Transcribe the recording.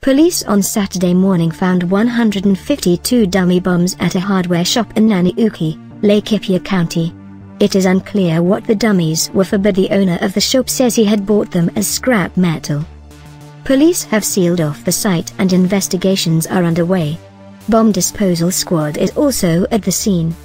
Police on Saturday morning found 152 dummy bombs at a hardware shop in Nanyuki, Laikipia County. It is unclear what the dummies were for, but the owner of the shop says he had bought them as scrap metal. Police have sealed off the site and investigations are underway. Bomb disposal squad is also at the scene.